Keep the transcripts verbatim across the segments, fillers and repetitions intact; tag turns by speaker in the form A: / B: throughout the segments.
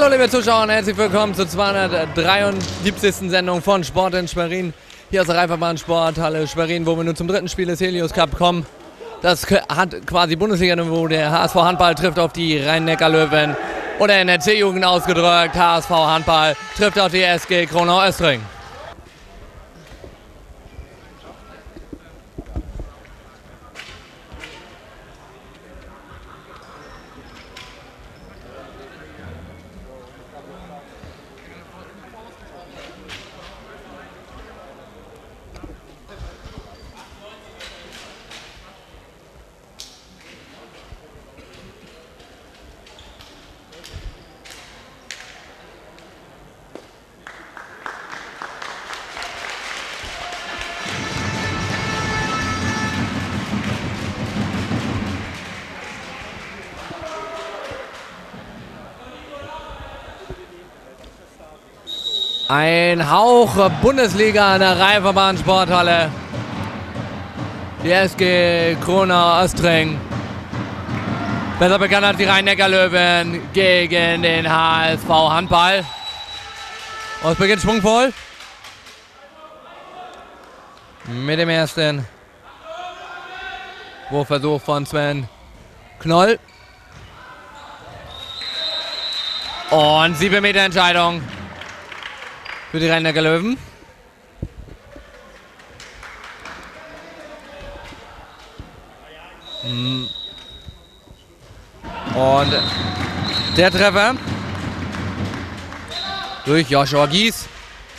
A: Hallo liebe Zuschauer und herzlich willkommen zur zweihundertdreiundsiebzigsten Sendung von Sport in Schwerin. Hier aus der Reifenbahn-Sporthalle Schwerin, wo wir nun zum dritten Spiel des Helios Cup kommen. Das hat quasi Bundesliga-Niveau. Der H S V Handball trifft auf die Rhein-Neckar-Löwen. Oder in der C-Jugend ausgedrückt, H S V Handball trifft auf die S G Kronau-Östring. Ein Hauch Bundesliga in der Reifenbahn-Sporthalle. Die S G Kronau-Östring, besser bekannt als die Rhein-Neckar-Löwen, gegen den H S V Handball. Und es beginnt schwungvoll mit dem ersten Wurfversuch von Sven Knoll. Und sieben Meter Entscheidung für die Rhein-Neckar-Löwen. Und der Treffer durch Joshua Gies.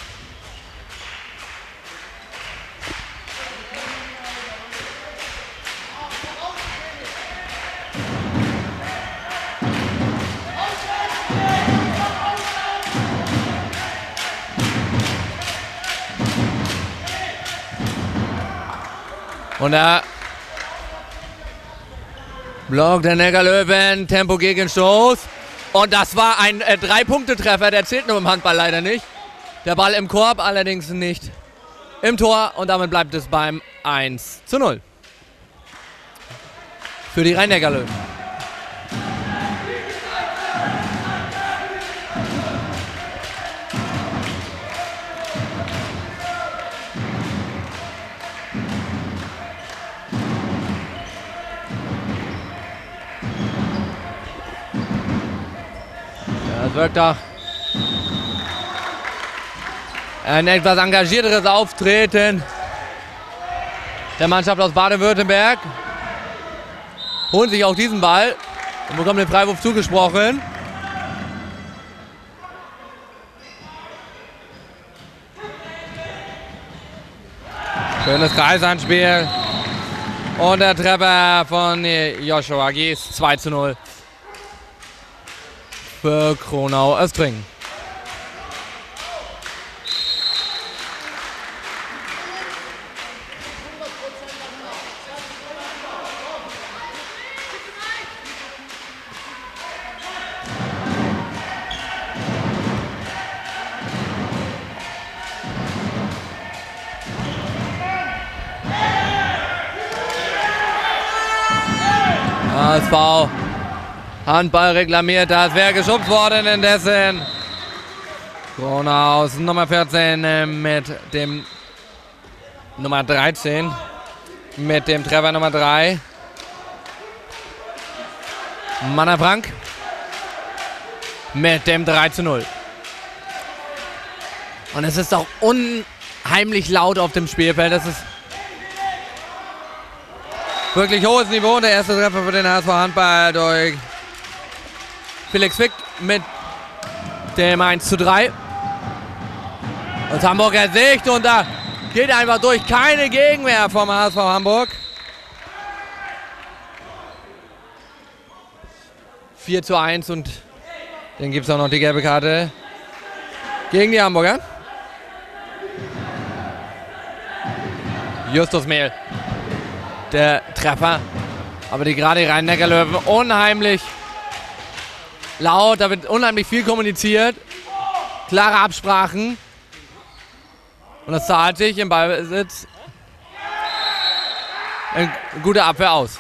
A: Und da Block der Neckar-Löwen, Tempo Gegenstoß. Und das war ein äh, Drei-Punkte-Treffer, der zählt nur im Handball leider nicht. Der Ball im Korb, allerdings nicht im Tor. Und damit bleibt es beim eins zu null. Für die Rhein-Neckar-Löwen. Das wirkt doch ein etwas engagierteres Auftreten der Mannschaft aus Baden-Württemberg. Holen sich auch diesen Ball und bekommen den Freiwurf zugesprochen. Schönes Kreisanspiel. Und der Treffer von Joshua Gies, zwei zu null. Für Kronau-Östring. H S V Handball reklamiert, das wäre geschubst worden indessen. Kronau aus Nummer vierzehn äh, mit dem Nummer dreizehn. Mit dem Treffer Nummer drei. Manna Frank mit dem drei zu null. Und es ist auch unheimlich laut auf dem Spielfeld. Das ist wirklich hohes Niveau. Der erste Treffer für den H S V Handball durch Felix Fick mit dem eins zu drei. Und Hamburger Sicht und da geht einfach durch. Keine Gegenwehr vom H S V Hamburg. vier zu eins und dann gibt es auch noch die gelbe Karte gegen die Hamburger. Justus Mehl, der Treffer. Aber die gerade die Rhein-Neckar-Löwen unheimlich laut, da wird unheimlich viel kommuniziert. Klare Absprachen. Und das zahlt sich im Ballbesitz eine gute Abwehr aus.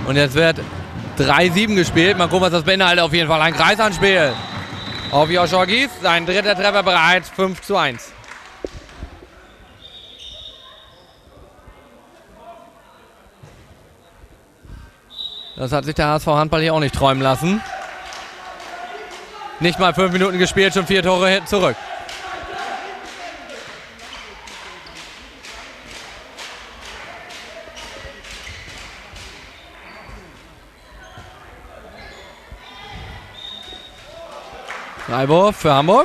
A: Und jetzt wird drei sieben gespielt. Mal gucken, was das beinhaltet. Auf jeden Fall ein Kreisanspiel auf Joshua Gies. Sein dritter Treffer bereits, fünf zu eins. Das hat sich der H S V Handball hier auch nicht träumen lassen. Nicht mal fünf Minuten gespielt, schon vier Tore zurück. Freiwurf für Hamburg.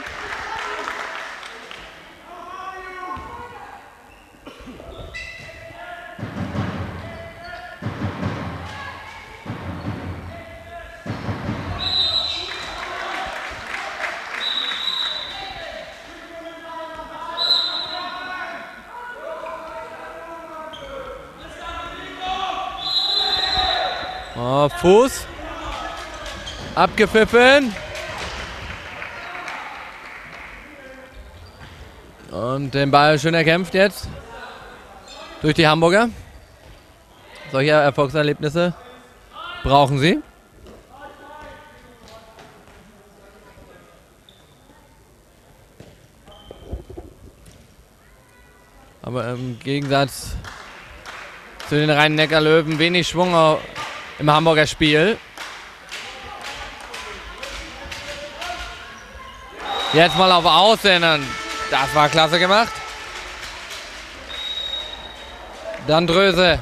A: Oh, Fuß. Abgepfiffen. Und den Ball schön erkämpft jetzt durch die Hamburger. Solche Erfolgserlebnisse brauchen sie. Aber im Gegensatz zu den Rhein-Neckar-Löwen wenig Schwung im Hamburger Spiel. Jetzt mal auf Außen. Das war klasse gemacht. Dann Dröse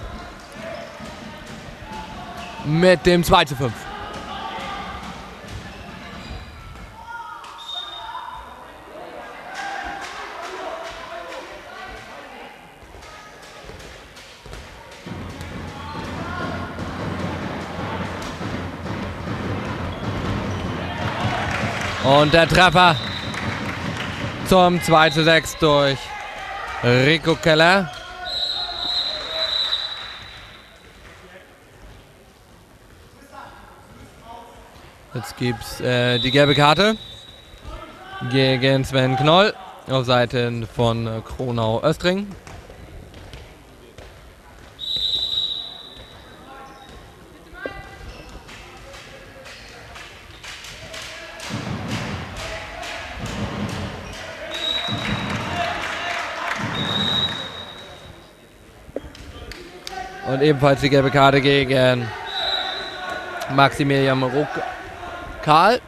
A: mit dem zwei zu fünf. Und der Treffer zum zwei zu sechs durch Rico Keller. Jetzt gibt es äh, die gelbe Karte gegen Sven Knoll auf Seiten von äh, Kronau-Östring. Und ebenfalls die gelbe Karte gegen Maximilian Ruck Karl.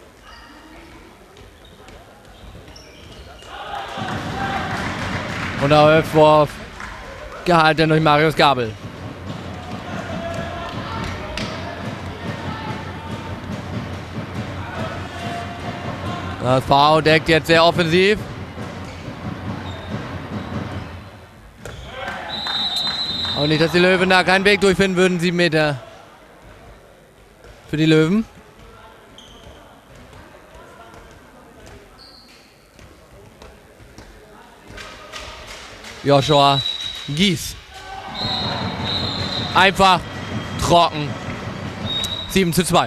A: Und der Hüftwurf gehalten durch Marius Gabel. Das V deckt jetzt sehr offensiv. Auch nicht, dass die Löwen da keinen Weg durchfinden würden. Sieben Meter für die Löwen. Joshua Gies. Einfach trocken. sieben zu zwei.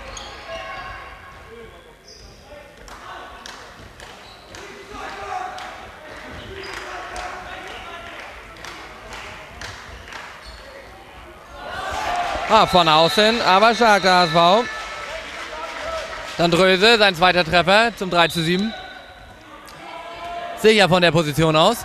A: Ah, von außen, aber stark der H S V. Dann Dröse, sein zweiter Treffer zum drei zu sieben. Sicher von der Position aus.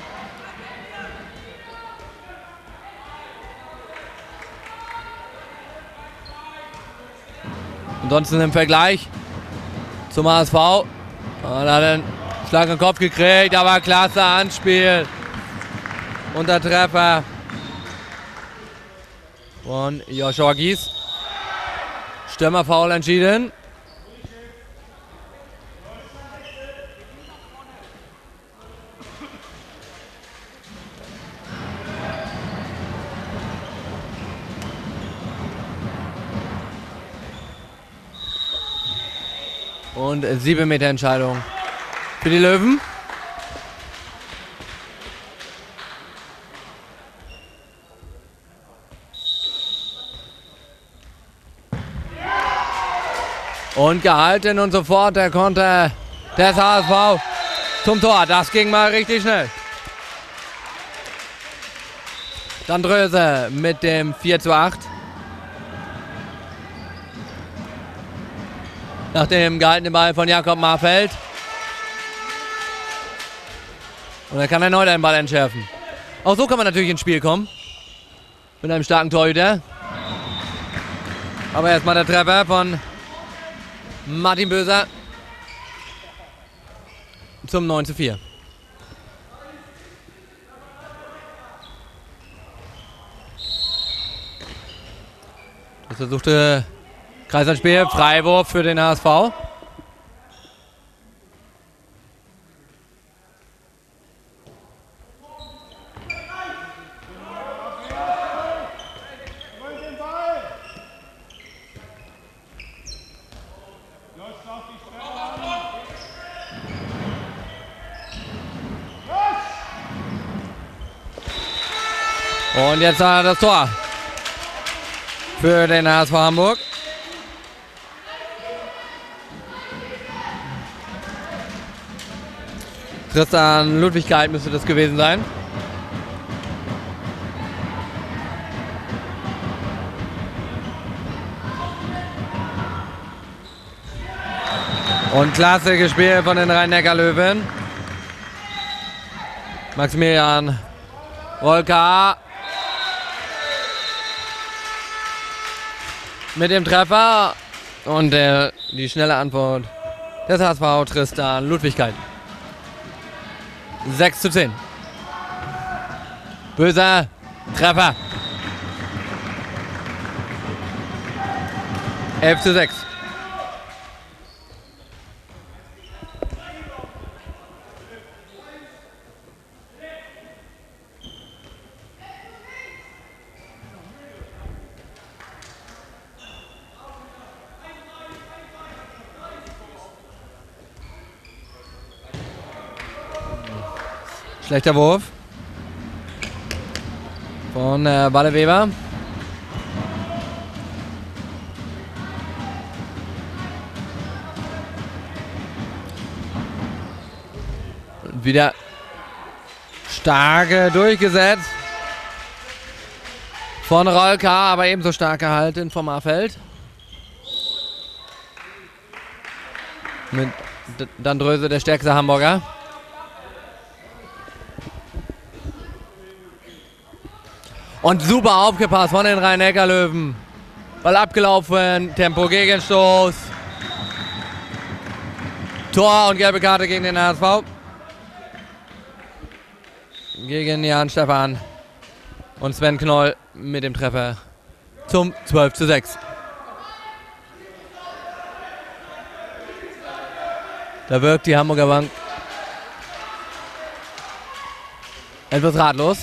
A: Ansonsten im Vergleich zum H S V. Und hat einen Schlag im Kopf gekriegt, aber klasse Anspiel. Und der Treffer von Joshua Gies. Stürmerfoul entschieden. Und sieben Meter Entscheidung für die Löwen. Und gehalten und sofort der Konter des H S V zum Tor. Das ging mal richtig schnell. Dann Dröse mit dem vier zu acht. Nach dem gehaltenen Ball von Jakob Marfeld. Und er kann erneut einen Ball entschärfen. Auch so kann man natürlich ins Spiel kommen. Mit einem starken Torhüter. Aber erstmal der Treffer von Martin Böser. Zum neun zu vier. Das versuchte Kreisanspiel, Freiwurf für den H S V. Und jetzt hat er das Tor für den H S V Hamburg. Tristan Ludwigkeit müsste das gewesen sein. Und klasse gespielt von den Rhein-Neckar-Löwen. Maximilian Rolka mit dem Treffer und der, die schnelle Antwort des H S V Tristan Ludwigkeit. sechs zu zehn. Böser Treffer. elf zu sechs. Schlechter Wurf von äh, Walle Weber. Wieder stark äh, durchgesetzt von Rolka, aber ebenso stark gehalten vom Marfeld. Mit Dandröse, der stärkste Hamburger. Und super aufgepasst von den Rhein-Neckar-Löwen. Ball abgelaufen, Tempo Gegenstoß. Tor und gelbe Karte gegen den H S V. Gegen Jan Stefan und Sven Knoll mit dem Treffer zum zwölf zu sechs. Da wirkt die Hamburger Bank etwas ratlos.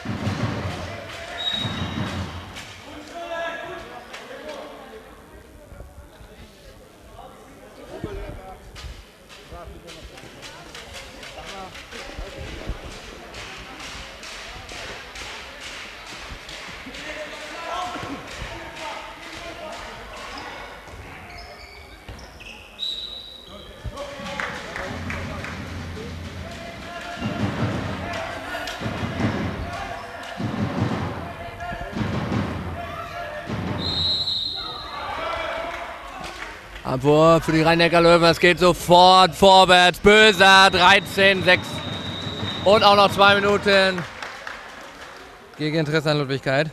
A: Abwurf für die Rhein-Neckar-Löwen, es geht sofort vorwärts. Böser, dreizehn sechs. Und auch noch zwei Minuten gegen Tristan Ludwigkeit.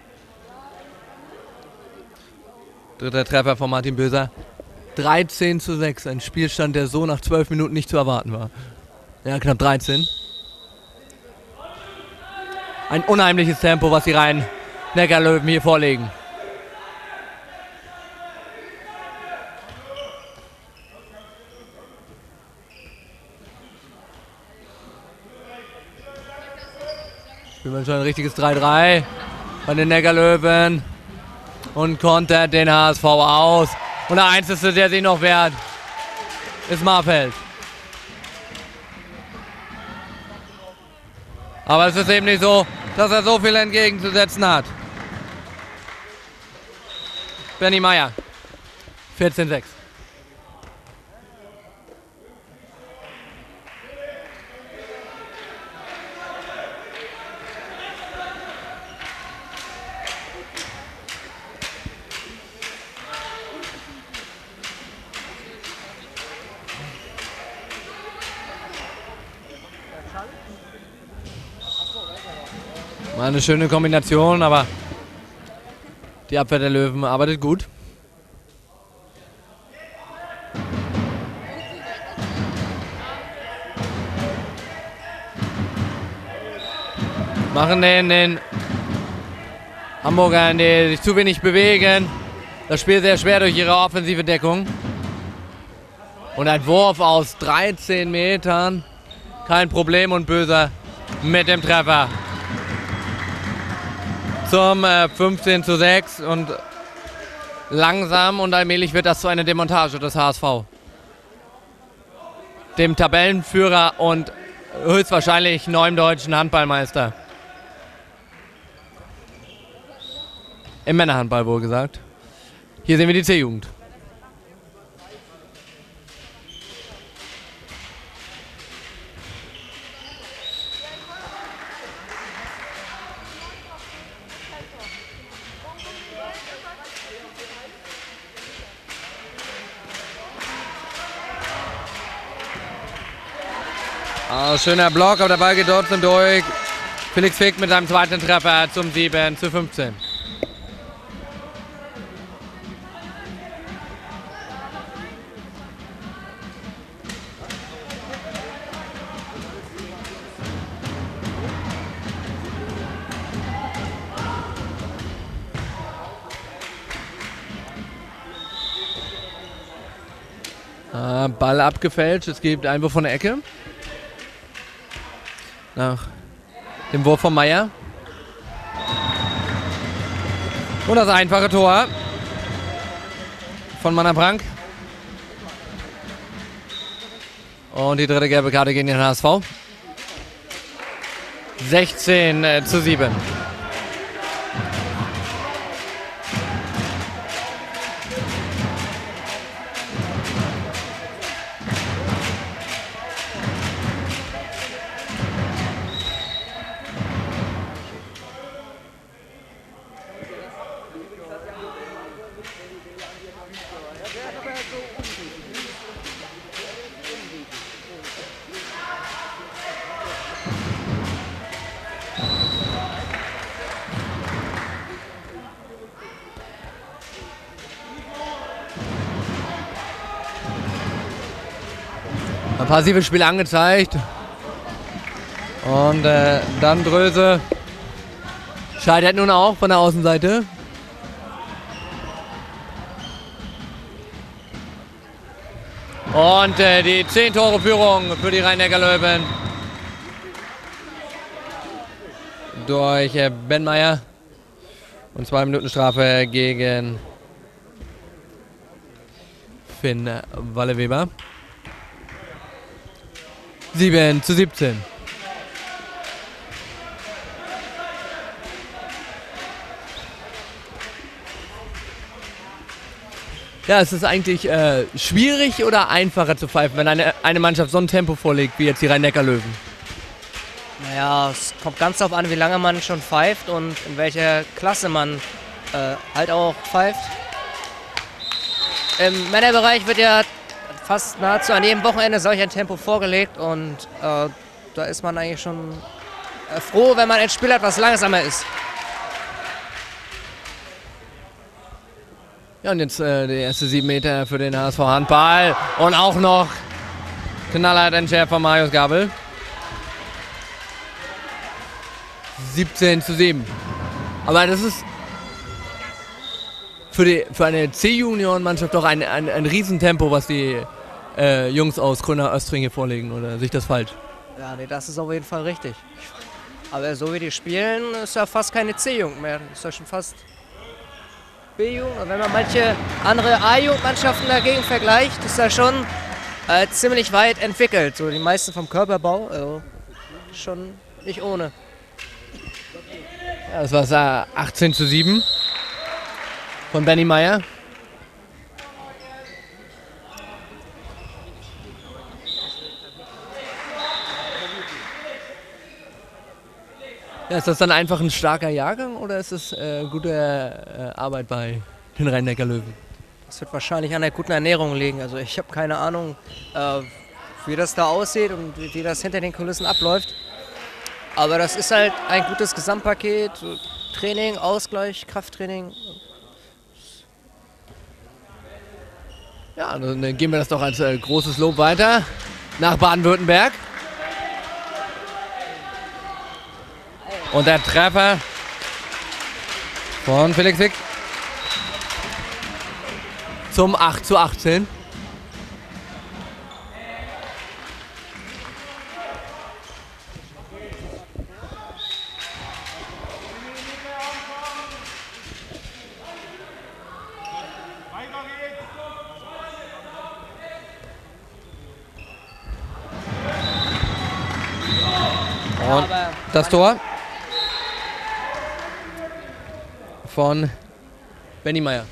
A: Dritter Treffer von Martin Böser. dreizehn zu sechs, ein Spielstand, der so nach zwölf Minuten nicht zu erwarten war. Ja, knapp dreizehn. Ein unheimliches Tempo, was die Rhein-Neckar-Löwen hier vorlegen. Spielt man schon ein richtiges drei drei von den Neckar-Löwen und kontert den H S V aus. Und der Einzige, der sich noch wehrt, ist Marfeld. Aber es ist eben nicht so, dass er so viel entgegenzusetzen hat. Benny Meyer, vierzehn sechs. War eine schöne Kombination, aber die Abwehr der Löwen arbeitet gut. Machen den, den Hamburgern, die sich zu wenig bewegen. Das Spiel sehr schwer durch ihre offensive Deckung. Und ein Wurf aus dreizehn Metern. Kein Problem und Böser mit dem Treffer. Zum äh, fünfzehn zu sechs und langsam und allmählich wird das zu einer Demontage des H S V. Dem Tabellenführer und höchstwahrscheinlich neuen deutschen Handballmeister. Im Männerhandball wohl gesagt. Hier sehen wir die C-Jugend. Ah, schöner Block, aber der Ball geht trotzdem durch. Felix Fick mit seinem zweiten Treffer zum sieben zu fünfzehn. Ah, Ball abgefälscht, es gibt Einwurf von der Ecke. Nach dem Wurf von Meier. Und das einfache Tor von Manna Frank. Und die dritte gelbe Karte gegen den H S V. sechzehn zu sieben. Ein passives Spiel angezeigt. Und äh, dann Dröse scheitert nun auch von der Außenseite. Und äh, die zehn Tore Führung für die Rhein-Neckar-Löwen durch äh, Ben Meier. Und zwei Minuten Strafe gegen Finn Walle-Weber. sieben zu siebzehn. Ja, es ist eigentlich äh, schwierig oder einfacher zu pfeifen, wenn eine, eine Mannschaft so ein Tempo vorlegt wie jetzt die Rhein-Neckar-Löwen?
B: Naja, es kommt ganz darauf an, wie lange man schon pfeift und in welcher Klasse man äh, halt auch pfeift. Im Männerbereich wird ja fast nahezu an jedem Wochenende solch ein Tempo vorgelegt und äh, da ist man eigentlich schon äh, froh, wenn man ein Spiel hat, was langsamer ist.
A: Ja, und jetzt äh, die erste sieben Meter für den H S V Handball und auch noch knallhart entschärft von Marius Gabel. siebzehn zu sieben. Aber das ist für, die, für eine C-Junioren-Mannschaft doch ein, ein, ein Riesentempo, was die äh, Jungs aus Grüner Östring hier vorlegen, oder sehe ich das falsch?
B: Ja, nee, das ist auf jeden Fall richtig. Aber so wie die spielen, ist ja fast keine C-Jugend mehr. Ist ja schon fast B-Jugend. Und wenn man manche andere A-Jugendmannschaften dagegen vergleicht, ist das schon äh, ziemlich weit entwickelt. So die meisten vom Körperbau, also schon nicht ohne.
A: Ja, das war äh, achtzehn zu sieben von Benny Meier. Ja, ist das dann einfach ein starker Jahrgang oder ist es äh, gute äh, Arbeit bei den Rhein-Neckar-Löwen?
B: Das wird wahrscheinlich an der guten Ernährung liegen. Also ich habe keine Ahnung, äh, wie das da aussieht und wie, wie das hinter den Kulissen abläuft. Aber das ist halt ein gutes Gesamtpaket. Training, Ausgleich, Krafttraining.
A: Ja, dann geben wir das doch als äh, großes Lob weiter nach Baden-Württemberg. Und der Treffer von Felix Wick zum acht zu achtzehn. Und das Tor von Benny Meyer.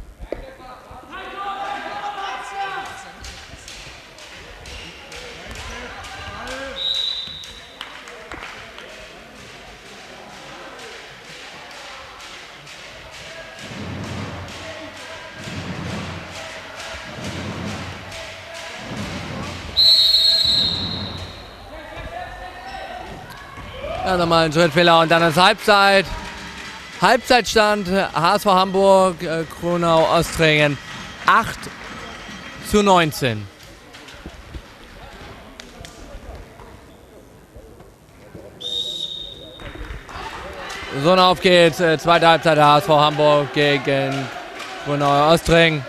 A: Ja, nochmal ein Schrittfehler und dann ist Halbzeit. Halbzeitstand H S V Hamburg, äh, Kronau Ostringen acht zu neunzehn. So, und auf geht's. Äh, zweite Halbzeit der H S V Hamburg gegen Kronau Ostringen.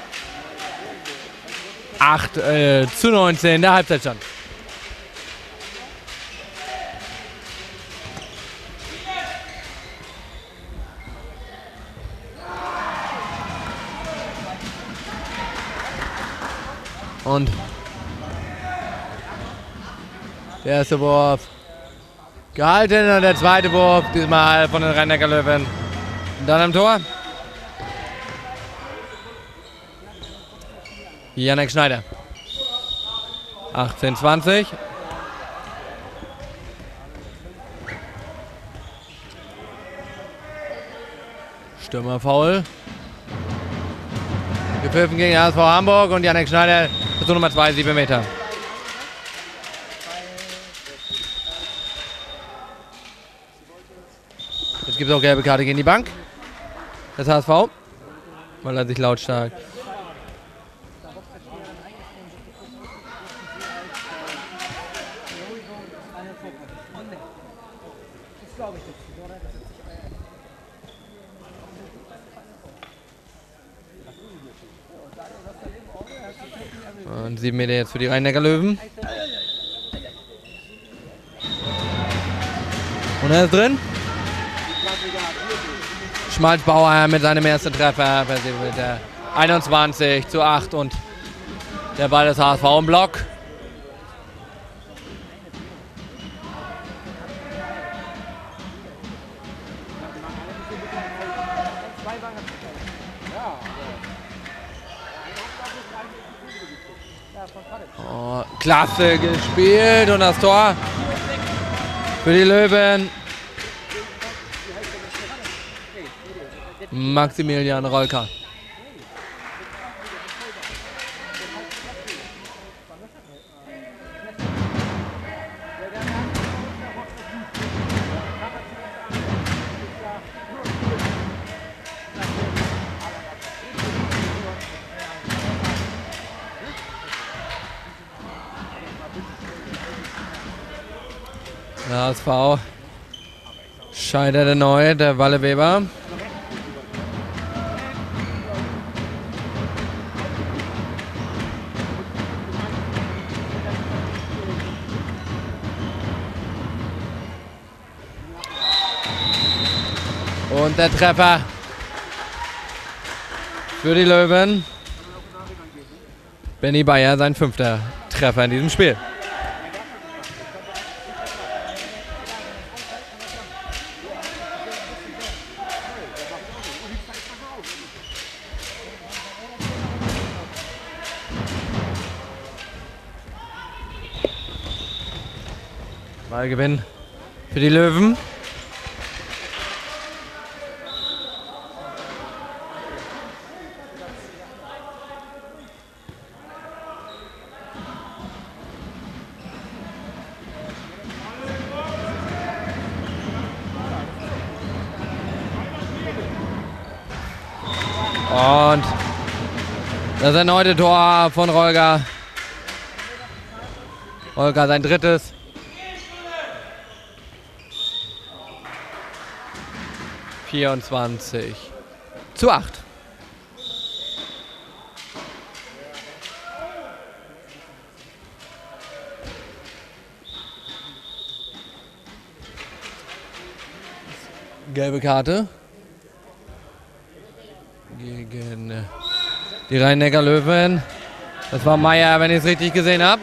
A: acht äh, zu neunzehn, der Halbzeitstand. Und der erste Wurf gehalten und der zweite Wurf, diesmal von den Rhein-Neckar Löwen. Und dann am Tor Janek Schneider. achtzehn zwanzig. Stürmerfoul. Gepfiffen gegen H S V Hamburg und Janek Schneider, Versuch Nummer zwei, sieben Meter. Jetzt gibt es auch gelbe Karte gegen die Bank. Das H S V, weil er sich lautstark und sieben Meter jetzt für die Rhein-Neckar Löwen. Und er ist drin. Schmalzbauer mit seinem ersten Treffer mit der einundzwanzig zu acht und der Ball des H S V im Block. Oh, klasse gespielt und das Tor für die Löwen. Maximilian Rolka. Der H S V scheitert erneut, der Walle Weber. Und der Treffer für die Löwen. Benny Bayer, sein fünfter Treffer in diesem Spiel. Ballgewinn für die Löwen. Und das erneute Tor von Rolga. Rolga sein drittes. vierundzwanzig zu acht. Gelbe Karte gegen die Rhein-Neckar-Löwen. Das war Meier, wenn ich es richtig gesehen habe.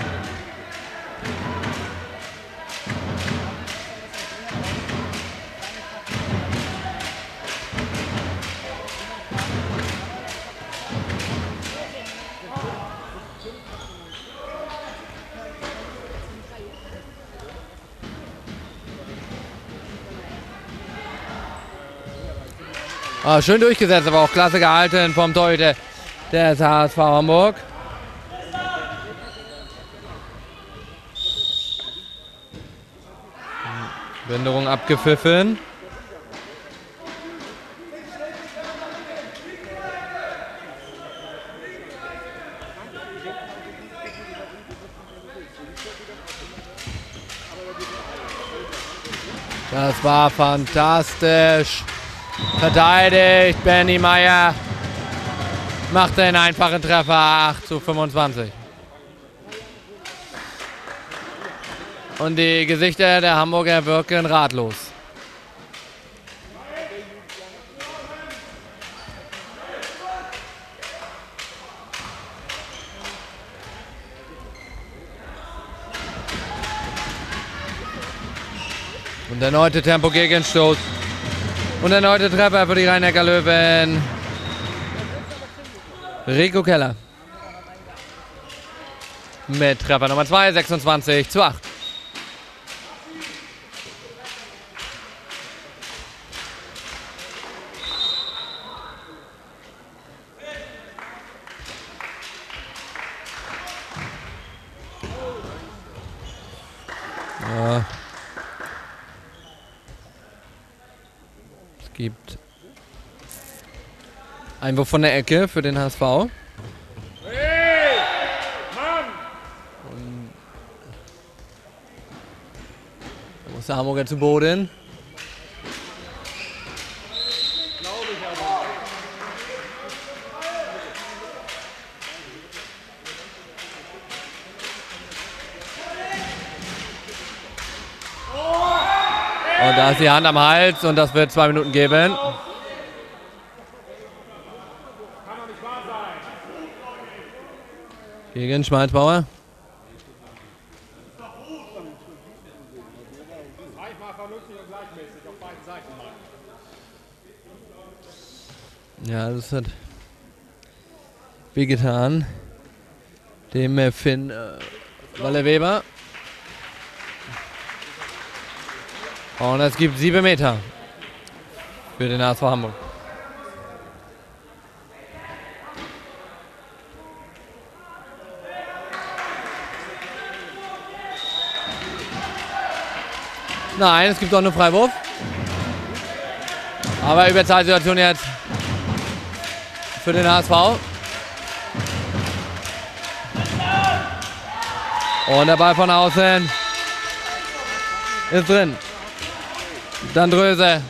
A: Ah, schön durchgesetzt, aber auch klasse gehalten vom Torhüter des H S V Hamburg. Wenderung abgepfiffen. Das war fantastisch. Verteidigt, Benny Meier macht den einfachen Treffer, acht zu fünfundzwanzig. Und die Gesichter der Hamburger wirken ratlos. Und erneute Tempo-Gegenstoß. Und erneute Treffer für die Rhein-Neckar-Löwen. Rico Keller. Mit Treffer Nummer zwei, sechsundzwanzig zu acht. Ja. Es gibt Einwurf von der Ecke für den H S V.
C: Hey, Mann!
A: Und da muss der Hamburger zu Boden. Und da ist die Hand am Hals und das wird zwei Minuten geben.
C: Kann doch nicht wahr sein.
A: Gegen Schmalzbauer.
C: Reich mal vernünftig und gleichmäßig auf beiden Seiten mal.
A: Ja, das hat wehgetan. Dem äh, Finn äh, Walle Weber. Und es gibt sieben Meter für den H S V Hamburg. Nein, es gibt auch nur Freiwurf. Aber Überzahlsituation jetzt für den H S V. Und der Ball von außen ist drin. Dann Dröse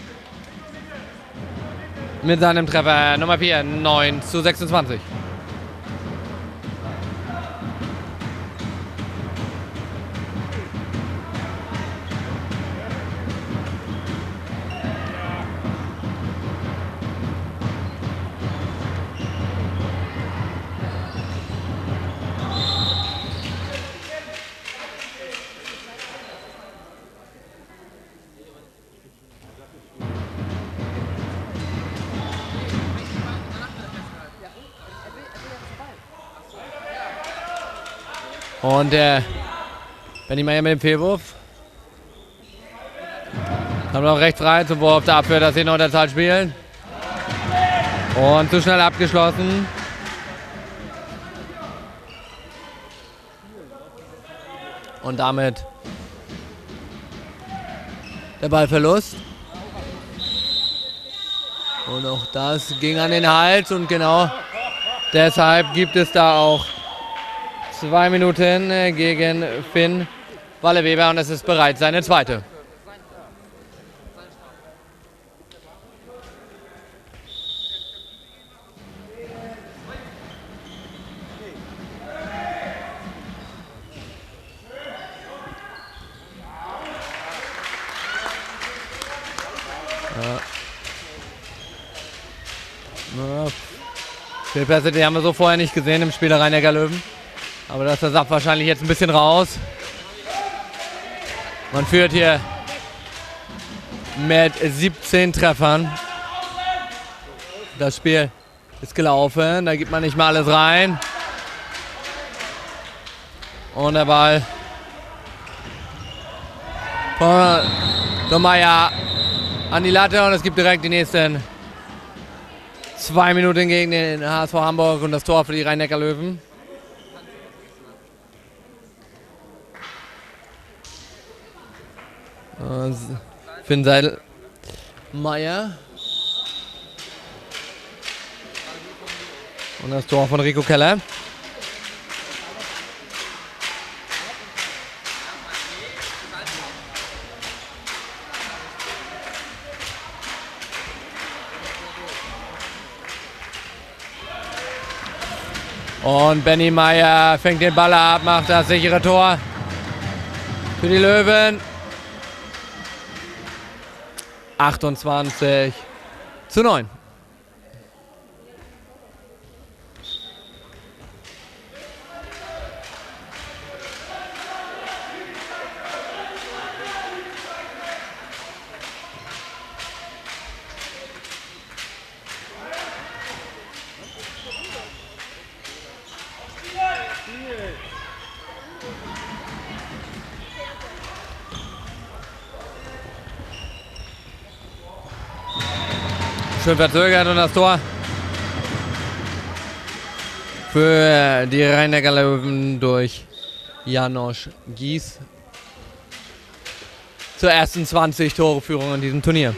A: mit seinem Treffer Nummer vier, neun zu sechsundzwanzig. Und der Benny Meier mit dem Fehlwurf. Haben noch recht frei zum Wurf dafür, dass sie in Unterzahl spielen. Und zu schnell abgeschlossen. Und damit der Ballverlust. Und auch das ging an den Hals und genau deshalb gibt es da auch zwei Minuten gegen Finn Walle-Weber und es ist bereits seine zweite. Fehlpässe, die haben wir so vorher nicht gesehen im Spiel der Rhein-Neckar Löwen. Aber das ist der Saft wahrscheinlich jetzt ein bisschen raus. Man führt hier mit siebzehn Treffern. Das Spiel ist gelaufen, da gibt man nicht mal alles rein. Und der Ball von Domeier an die Latte und es gibt direkt die nächsten zwei Minuten gegen den H S V Hamburg und das Tor für die Rhein-Neckar Löwen. Finn Seidelmeier. Und das Tor von Rico Keller. Und Benny Meyer fängt den Ball ab, macht das sichere Tor für die Löwen. achtundzwanzig zu neun. Schön verzögert und das Tor für die Rhein-Neckar Löwen durch Janosch Gies zur ersten zwanzig Tore Führung in diesem Turnier.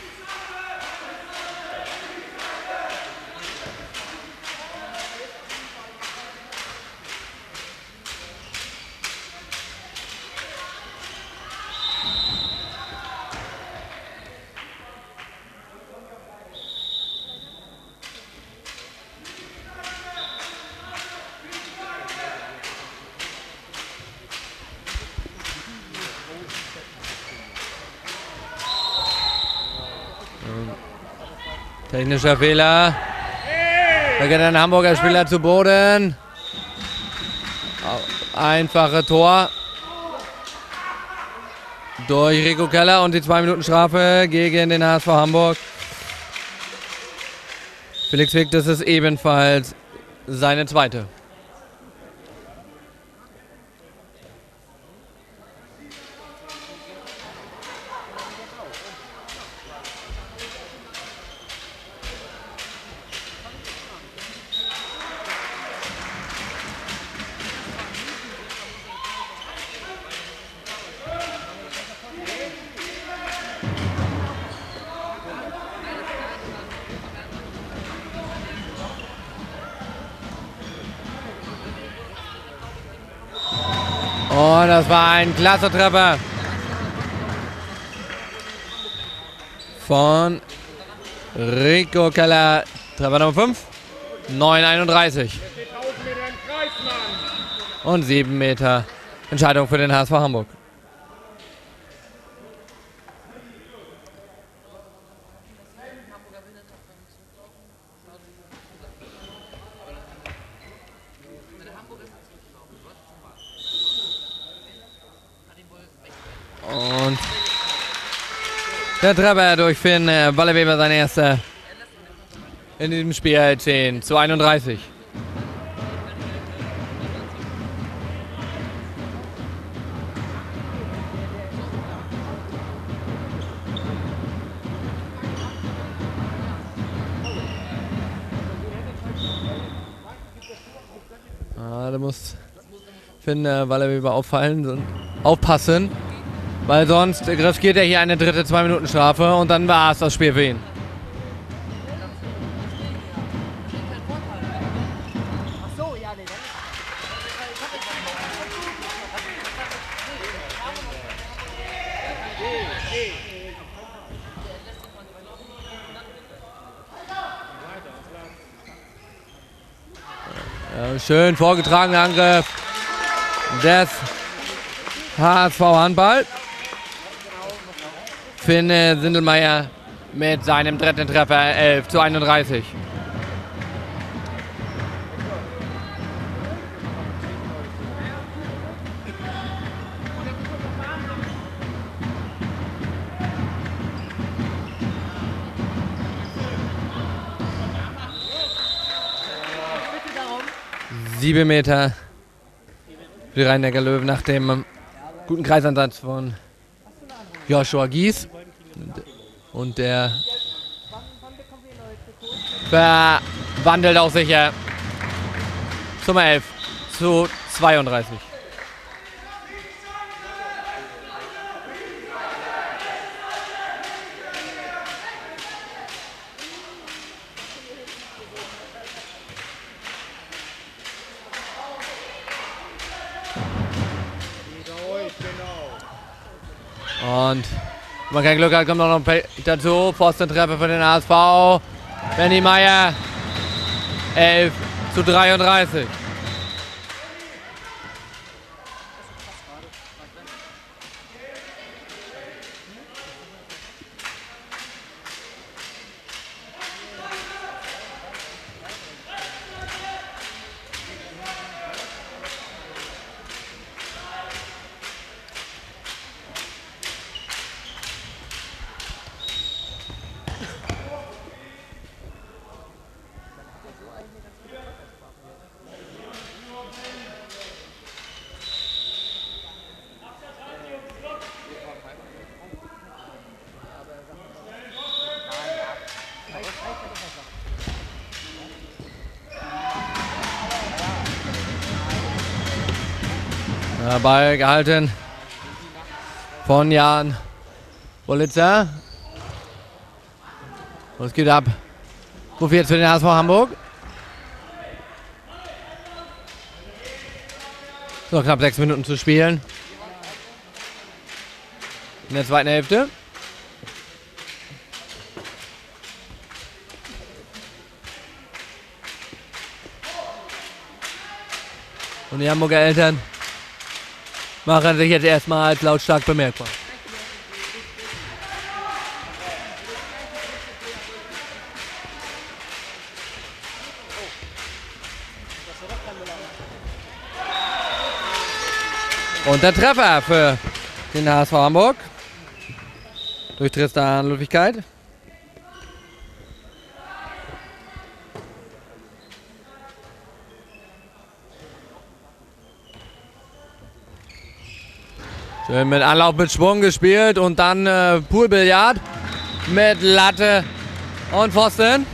A: Technischer Fehler. Da geht ein Hamburger Spieler zu Boden. Einfache Tor durch Rico Keller und die zwei Minuten Strafe gegen den H S V Hamburg. Felix Wick, das ist ebenfalls seine zweite. Und das war ein klasse Treffer von Rico Keller. Treffer Nummer fünf. neun einunddreißig. Und sieben Meter. Entscheidung für den H S V Hamburg. Und der Treffer durch Finn Walle-Weber, sein erster in diesem Spiel. Zehn zu einunddreißig. Ah, da muss Finn Walle-Weber auffallen, aufpassen. Weil sonst riskiert er hier eine dritte zwei Minuten Strafe und dann war es das Spiel für ihn. Ja, schön vorgetragener Angriff des H S V Handball. Finn Sindelmeier mit seinem dritten Treffer, elf zu einunddreißig. Sieben Meter für die Rhein-Neckar Löwen nach dem guten Kreisansatz von Joshua Gies. Und der verwandelt auch sicher zum elf zu zweiunddreißig. Und wenn man kein Glück hat, kommt noch ein Pech dazu. Pfostentreffer für den H S V. Benny Meyer, elf zu dreiunddreißig. Ball gehalten von Jan Bolitzer. Und es geht ab. Ruf jetzt für den H S V Hamburg. So, knapp sechs Minuten zu spielen. In der zweiten Hälfte. Und die Hamburger Eltern machen sich jetzt erstmal als lautstark bemerkbar. Und der Treffer für den H S V Hamburg durch Tristan Ludwigkeit. Schön mit Anlauf, mit Schwung gespielt und dann äh, Poolbillard mit Latte und Pfosten.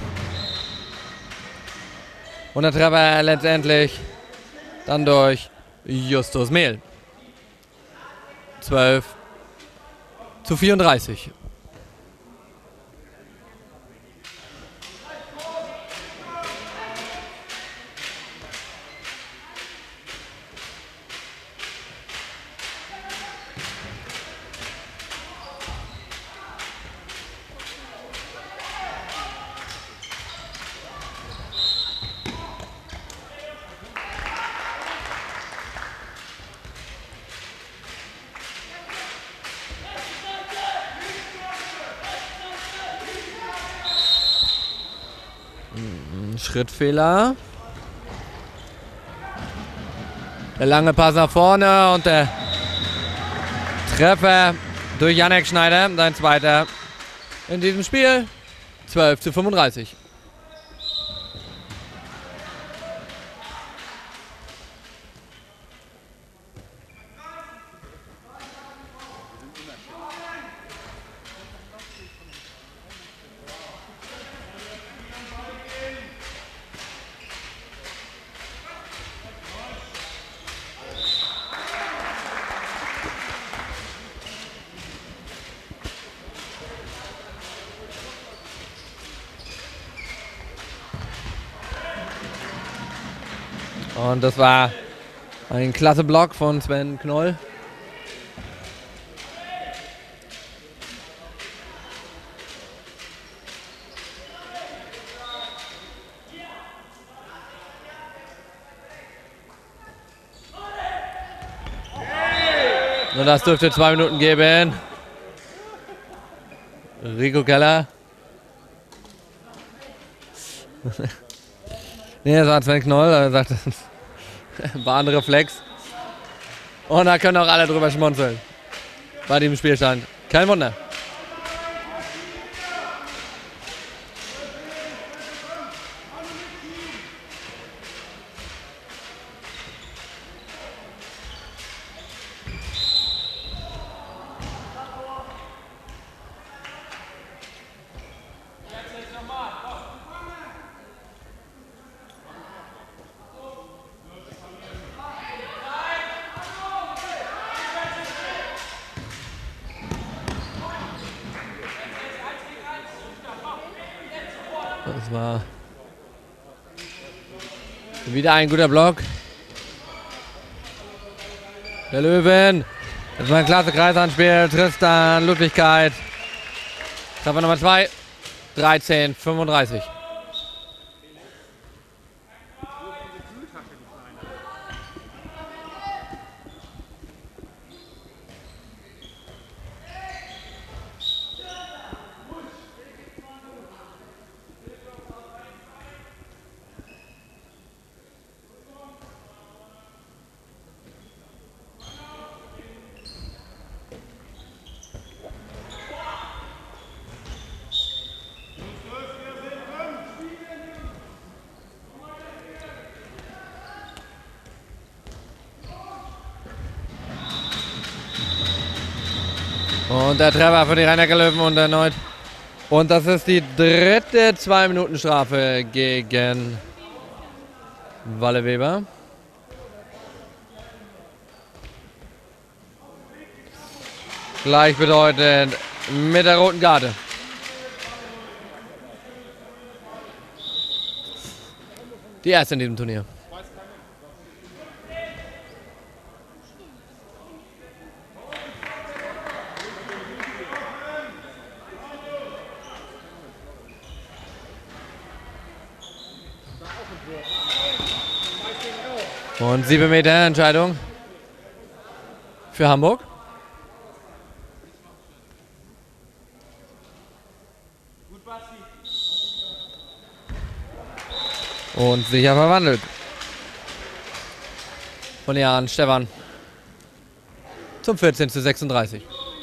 A: Und der Treffer letztendlich dann durch Justus Mehl. zwölf zu vierunddreißig. Schrittfehler. Der lange Pass nach vorne und der Treffer durch Janek Schneider, sein zweiter in diesem Spiel. zwölf zu fünfunddreißig. Und das war ein klasse Block von Sven Knoll. Und das dürfte zwei Minuten geben. Rico Keller. Nee, das war Sven Knoll, er sagt, das war ein Reflex. Und da können auch alle drüber schmunzeln. Bei dem Spielstand. Kein Wunder. Das war wieder ein guter Block. Der Löwen. Das war ein klasse Kreisanspiel. Tristan Ludwigkeit. Treffer Nummer zwei. dreizehn fünfunddreißig. Und der Treffer für die Rhein-Neckar Löwen und erneut. Und das ist die dritte zwei Minuten Strafe gegen Walle Weber. Gleichbedeutend mit der roten Karte. Die erste in diesem Turnier. Und sieben Meter Entscheidung für Hamburg. Und sicher verwandelt. Von Jan Stefan zum vierzehn zu sechsunddreißig.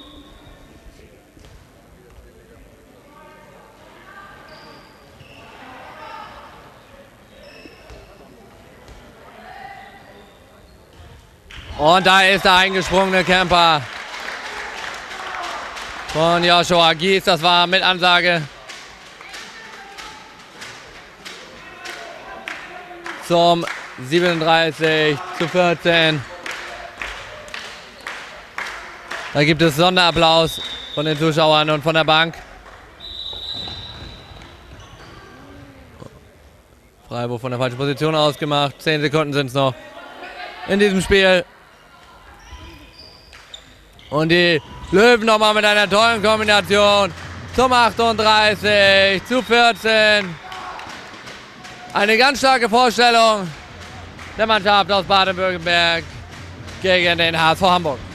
A: Und da ist der eingesprungene Camper von Joshua Gies. Das war mit Ansage. Zum siebenunddreißig zu vierzehn. Da gibt es Sonderapplaus von den Zuschauern und von der Bank. Freiburg von der falschen Position ausgemacht. Zehn Sekunden sind es noch in diesem Spiel. Und die Löwen nochmal mit einer tollen Kombination zum achtunddreißig zu vierzehn. Eine ganz starke Vorstellung der Mannschaft aus Baden-Württemberg gegen den H S V Hamburg.